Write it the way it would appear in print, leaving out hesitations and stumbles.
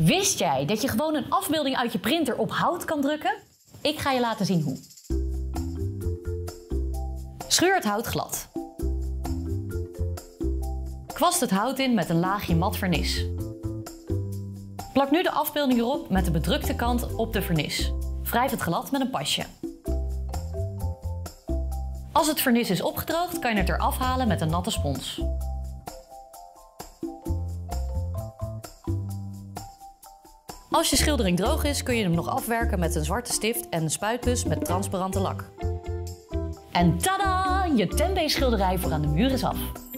Wist jij dat je gewoon een afbeelding uit je printer op hout kan drukken? Ik ga je laten zien hoe. Schuur het hout glad. Kwast het hout in met een laagje mat vernis. Plak nu de afbeelding erop met de bedrukte kant op de vernis. Wrijf het glad met een pasje. Als het vernis is opgedroogd, kan je het eraf halen met een natte spons. Als je schildering droog is, kun je hem nog afwerken met een zwarte stift en een spuitbus met transparante lak. En tada! Je 10B schilderij voor aan de muur is af.